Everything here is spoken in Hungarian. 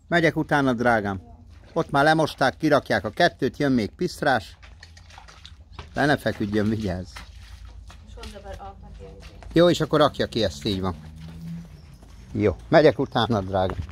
Megyek utána, drágám. Ott már lemosták, kirakják a kettőt, jön még pisztrás. Le ne feküdjön, vigyázz. Jó, és akkor rakja ki, ezt így van. Jó, megyek utána, drágám.